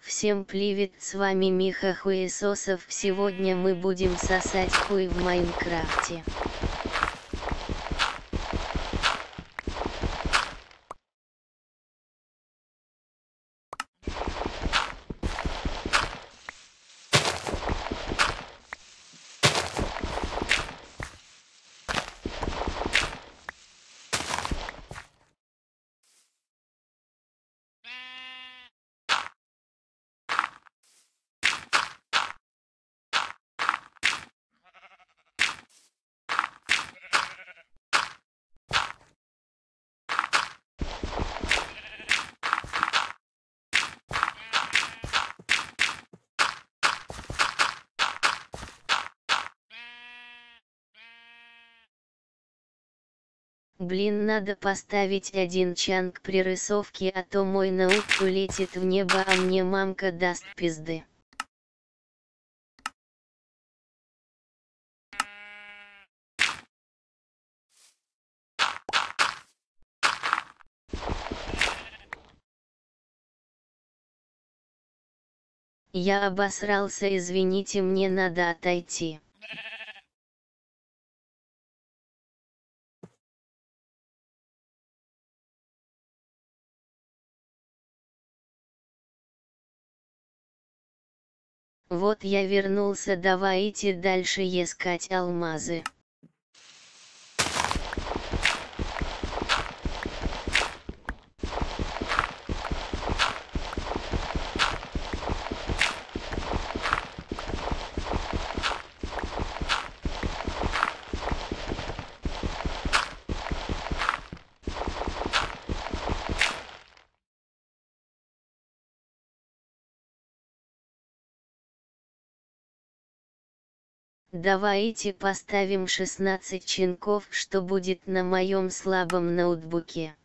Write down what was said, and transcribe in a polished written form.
Всем привет, с вами Миха Хуесосов. Сегодня мы будем сосать хуй в Майнкрафте. Блин, надо поставить один чанг при рисовке, а то мой ноут улетит в небо, а мне мамка даст пизды. Я обосрался, извините, мне надо отойти. Вот я вернулся, давайте дальше искать алмазы. Давайте поставим 16 чинков, что будет на моем слабом ноутбуке.